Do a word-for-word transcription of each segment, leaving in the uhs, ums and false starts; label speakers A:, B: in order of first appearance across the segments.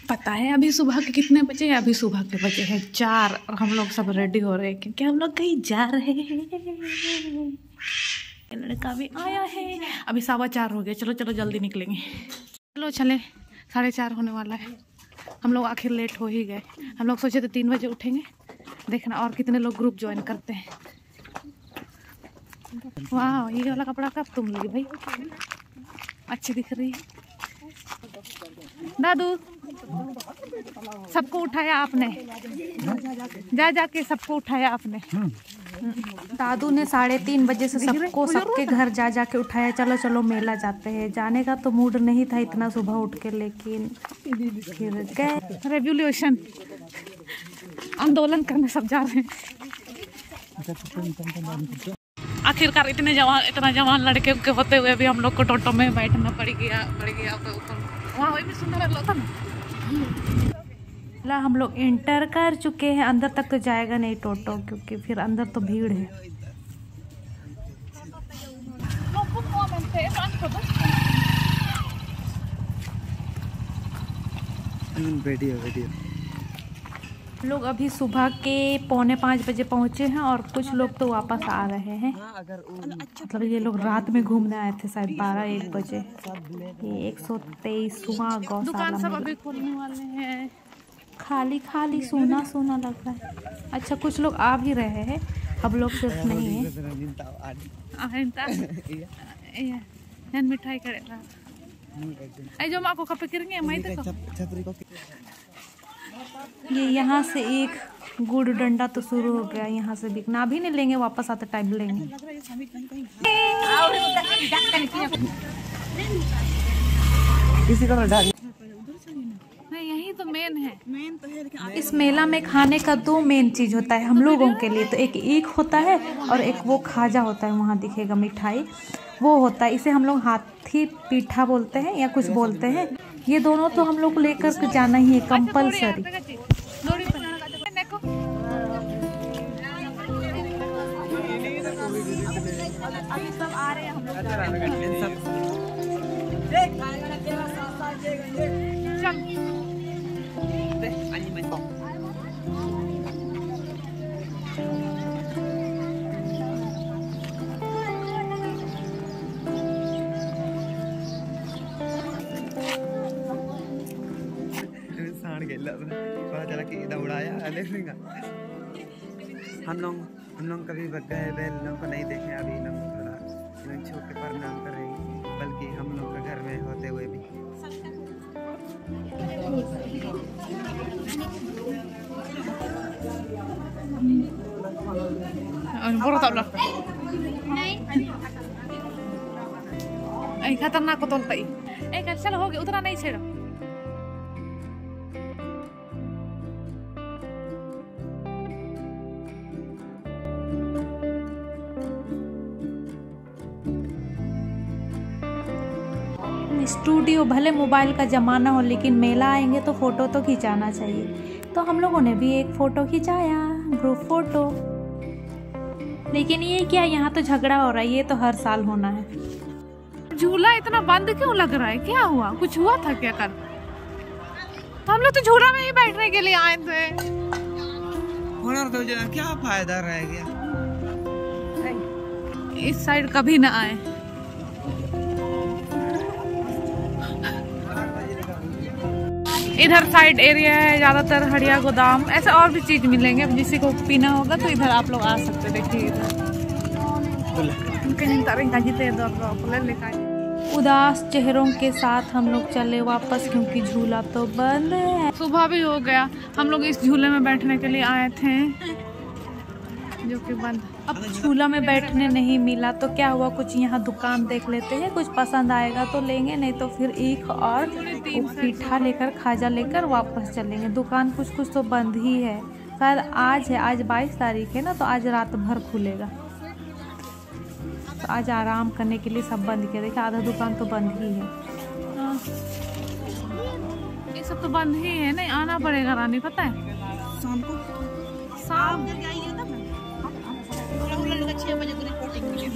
A: पता है अभी सुबह के कितने बजे हैं? अभी सुबह के बजे हैं चार और हम लोग सब रेडी हो रहे हैं क्योंकि हम लोग कहीं जा रहे हैं। लड़का भी आया है। अभी सवा चार हो गया। चलो चलो जल्दी निकलेंगे। चलो चले, साढ़े चार होने वाला है। हम लोग आखिर लेट हो ही गए। हम लोग सोचे थे तीन बजे उठेंगे। देखना और कितने लोग ग्रुप ज्वाइन करते हैं। वाह, ये वाला कपड़ा कब तुम ली भाई? अच्छी दिख रही है। दादू सबको उठाया आपने? जा जाके सबको उठाया आपने?
B: दादू ने साढ़े तीन बजे से सबको सबके घर जा जाके उठाया। चलो चलो मेला जाते हैं। जाने का तो मूड नहीं था इतना सुबह उठ के, लेकिन फिर गए।
A: रेवोल्यूशन आंदोलन करने सब जा रहे हैं। आखिरकार इतने जवान इतना जवान लड़के के होते हुए भी हम लोग को टोटो में बैठना पड़ गया पड़ गया तो वहाँ वही भी सुंदर लगता ना।
B: हम लोग इंटर कर चुके हैं। अंदर तक तो जाएगा नहीं टोटो, क्योंकि फिर अंदर तो भीड़ है।
C: वीडियो वीडियो
B: लोग अभी सुबह के पौने पाँच बजे पहुंचे हैं और कुछ लोग तो वापस आ रहे हैं। मतलब ये लोग रात में घूमने आए थे शायद बारह एक बजे। ये एक सौ तेईसवां गौशाला
A: दुकान सब अभी खोलने वाले हैं।
B: खाली खाली सूना सूना लग रहा है। अच्छा कुछ लोग आ भी रहे हैं, अब लोग सिर्फ नहीं है।
A: मिठाई करेगा जो माँ को कपड़े गिरेंगे।
B: ये यहाँ से एक गुड़ डंडा तो शुरू हो गया। यहाँ से बिकना अभी नहीं लेंगे, वापस आते टाइम लेंगे।
C: किसी का
A: यही तो मेन है। मेन तो है
B: इस मेला में खाने का दो मेन चीज होता है हम लोगों के लिए। तो एक ईख होता है और एक वो खाजा होता है, वहाँ दिखेगा मिठाई, वो होता है। इसे हम लोग हाथी पीठा बोलते हैं या कुछ बोलते हैं। ये दोनों तो हम लोग को लेकर के जाना ही है कंपलसरी।
C: हम लोग हम लोग कभी गए बैल लोगों को नहीं देखे। अभी लोग थोड़ा छोटे प्रणाम कर रहे हैं, बल्कि हम लोग के घर में होते हुए भी।
A: खतरनाक को तोलता ही। चलो हो गया, उतना नहीं छेड़ो।
B: स्टूडियो भले मोबाइल का ज़माना हो, लेकिन मेला आएंगे तो फ़ोटो तो खिंचाना चाहिए। तो हम लोगों ने भी एक फ़ोटो खिंचाया, ग्रुप फ़ोटो। लेकिन ये क्या, यहाँ तो झगड़ा हो रहा है। ये तो हर साल होना है।
A: झूला इतना बंद क्यों लग रहा है? क्या हुआ? कुछ हुआ था क्या कल? तो हम लोग तो झूला में ही बैठने के लिए आए थे।
C: तो क्या फायदा रह गया?
A: इस साइड कभी ना आए। इधर साइड एरिया है ज्यादातर, हड़िया गोदाम, ऐसे और भी चीज मिलेंगे। अब किसी को पीना होगा तो इधर आप लोग आ सकते। देखिए
B: उदास चेहरों के साथ हम लोग चले वापस, क्योंकि झूला तो बंद है।
A: सुबह भी हो गया। हम लोग इस झूले में बैठने के लिए आए थे जो कि बंद।
B: अब झूला में बैठने नहीं मिला तो क्या हुआ, कुछ यहाँ दुकान देख लेते हैं। कुछ पसंद आएगा तो लेंगे, नहीं तो फिर ईख और पीठा लेकर खाजा लेकर वापस चलेंगे। दुकान कुछ कुछ तो बंद ही है। शायद आज है, आज बाईस तारीख है ना, तो आज रात भर खुलेगा। तो आज आराम करने के लिए सब बंद किया। देखिए आधा दुकान तो बंद ही है।
A: ये सब तो बंद ही है। नहीं आना पड़ेगा रानी, पता है शाम को। शाम छह बजे रिपोर्टिंग के लिए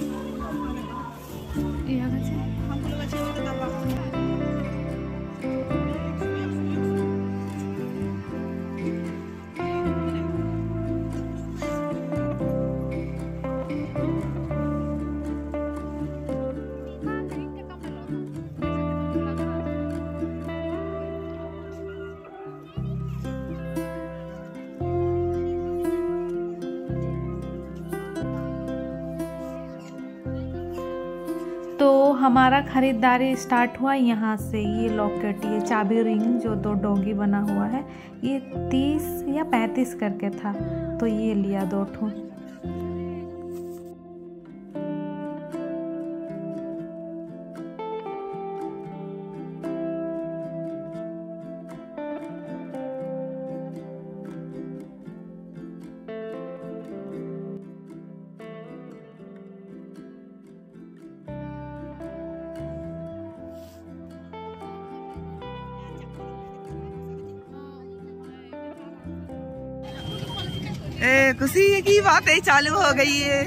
B: हमारा ख़रीदारी स्टार्ट हुआ यहाँ से। ये लॉकेट, ये चाबी रिंग जो दो डॉगी बना हुआ है, ये तीस या पैंतीस करके था, तो ये लिया दो ठो।
C: ए, खुशी की बातें चालू हो गई है।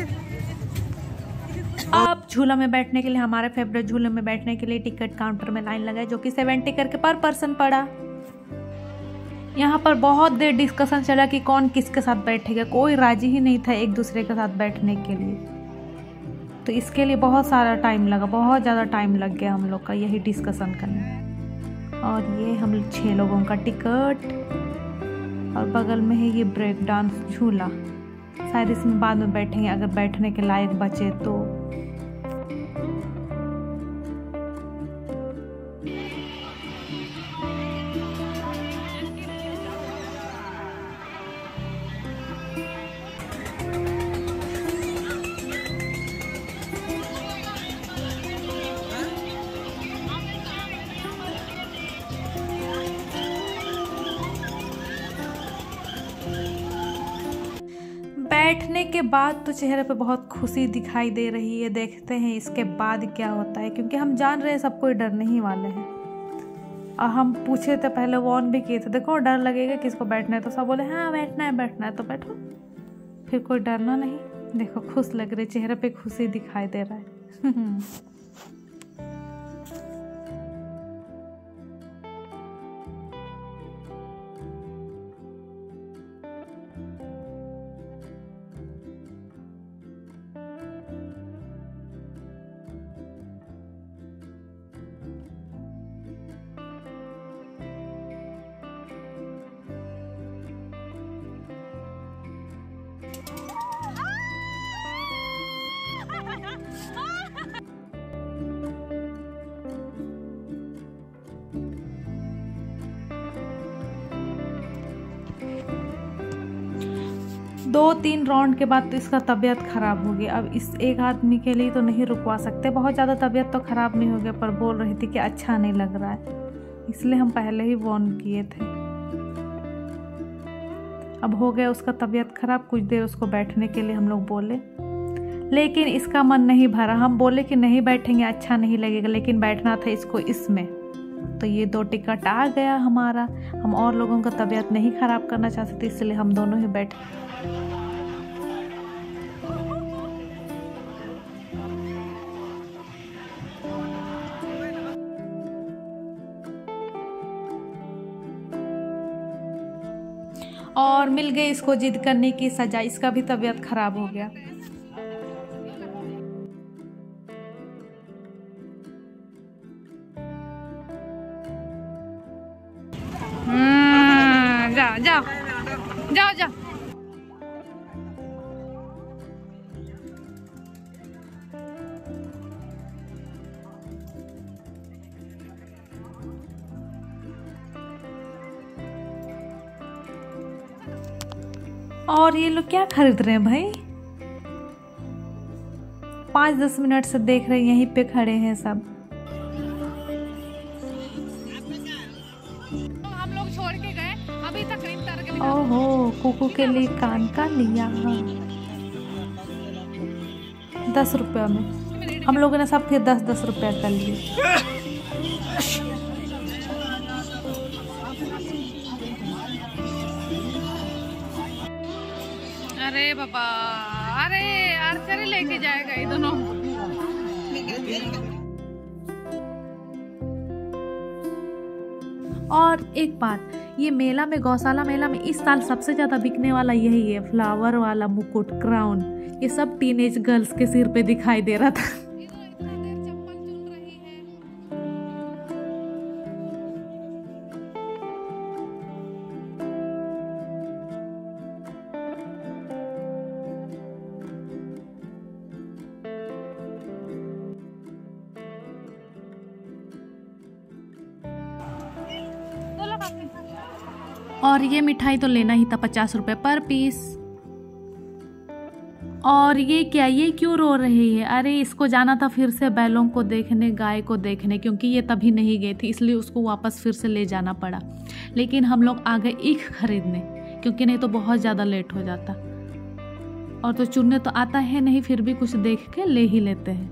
B: अब झूला में बैठने के लिए, हमारे फेवरेट झूले में बैठने के लिए टिकट काउंटर में लाइन लगाए, जो कि सेवेंटी करके पर पर्सन पड़ा। यहाँ पर बहुत देर डिस्कशन चला कि कौन किसके साथ बैठेगा, कोई राजी ही नहीं था एक दूसरे के साथ बैठने के लिए। तो इसके लिए बहुत सारा टाइम लगा, बहुत ज़्यादा टाइम लग गया हम लोग का यही डिस्कशन करने। और ये हम छः लोगों का टिकट, और बगल में है ये ब्रेक डांस झूला। शायद इसमें बाद में बैठेंगे अगर बैठने के लायक बचे तो। बैठने के बाद तो चेहरे पे बहुत खुशी दिखाई दे रही है। देखते हैं इसके बाद क्या होता है, क्योंकि हम जान रहे हैं सब कोई डरने ही वाले हैं। और हम पूछे थे पहले, वॉर्न भी किए थे, देखो डर लगेगा किसको बैठना है, तो सब बोले हाँ बैठना है बैठना है तो बैठो। फिर कोई डरना नहीं। देखो खुश लग रही, चेहरे पे खुशी दिखाई दे रहा है। दो तीन राउंड के बाद तो इसका तबीयत ख़राब हो गई। अब इस एक आदमी के लिए तो नहीं रुकवा सकते, बहुत ज़्यादा तबीयत तो ख़राब नहीं हो गया, पर बोल रही थी कि अच्छा नहीं लग रहा है, इसलिए हम पहले ही वार्न किए थे। अब हो गया उसका तबीयत ख़राब, कुछ देर उसको बैठने के लिए हम लोग बोले, लेकिन इसका मन नहीं भरा। हम बोले कि नहीं बैठेंगे, अच्छा नहीं लगेगा, लेकिन बैठना था इसको इसमें। तो ये दो टिकट आ गया हमारा। हम और लोगों का तबीयत नहीं ख़राब करना चाहते थे, इसलिए हम दोनों ही बैठे। और मिल गई इसको जिद करने की सजा, इसका भी तबीयत खराब हो गया।
A: जाओ जाओ जाओ जाओ।
B: और ये लोग क्या खरीद रहे हैं भाई? पाँच दस मिनट से देख रहे हैं, यहीं पे खड़े हैं सब।
A: हम लोग छोड़ के गए, अभी तक नहीं उतर के।
B: ओहो, कुकू के लिए कान का लिया दस रुपया में। हम लोगों ने सब फिर दस दस रुपया कर लिए।
A: अरे बाबा, अरे आर्चरी लेके जाएगा ये दोनों।
B: और एक बात, ये मेला में, गौशाला मेला में इस साल सबसे ज़्यादा बिकने वाला यही है, फ्लावर वाला मुकुट, क्राउन। ये सब टीनेज गर्ल्स के सिर पे दिखाई दे रहा था।
A: और ये मिठाई तो लेना ही था पचास रुपए पर पीस। और ये क्या, ये क्यों रो रही है? अरे इसको जाना था फिर से बैलों को देखने, गाय को देखने, क्योंकि ये तभी नहीं गई थी, इसलिए उसको वापस फिर से ले जाना पड़ा। लेकिन हम लोग आ गए ईख खरीदने, क्योंकि नहीं तो बहुत ज़्यादा लेट हो जाता। और तो चुनने तो आता है नहीं, फिर भी कुछ देख के ले ही लेते हैं।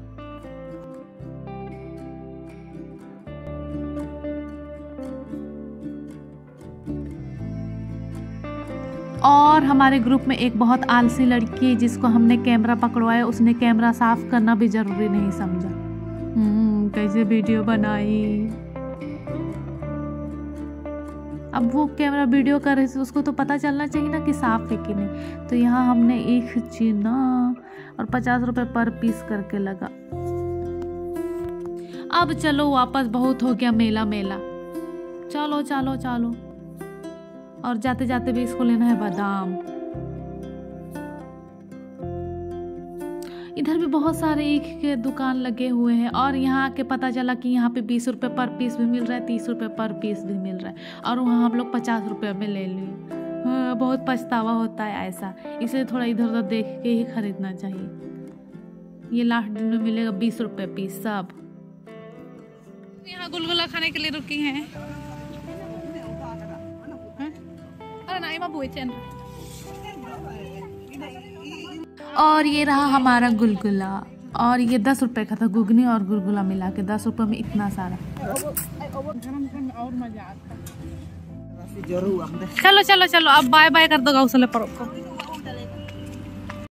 A: और हमारे ग्रुप में एक बहुत आलसी लड़की है जिसको हमने कैमरा पकड़वाया, उसने कैमरा साफ करना भी जरूरी नहीं समझा। हम्म कैसे वीडियो बनाई। अब वो कैमरा वीडियो कर रही थी, उसको तो पता चलना चाहिए ना कि साफ है कि नहीं। तो यहाँ हमने एक चीना और पचास रुपए पर पीस करके लगा। अब चलो वापस, बहुत हो गया मेला मेला, चलो चलो चलो। और जाते जाते भी इसको लेना है बादाम। इधर भी बहुत सारे ईख के दुकान लगे हुए हैं। और यहाँ आके पता चला कि यहाँ पे बीस रुपए पर पीस भी मिल रहा है, तीस रुपए पर पीस भी मिल रहा है, और वहाँ हम लोग पचास रुपए में ले लिए। हाँ, बहुत पछतावा होता है ऐसा, इसलिए थोड़ा इधर उधर देख के ही खरीदना चाहिए। ये लास्ट दिन में मिलेगा बीस रुपए पीस सब। यहाँ गुलगुला खाने के लिए रुकी हैं। और ये रहा हमारा गुलगुला, और ये दस रुपए का था, गुगनी और गुलगुला मिला के दस रुपए में इतना सारा। चलो चलो चलो अब बाय बाय कर दो गौसले पर को।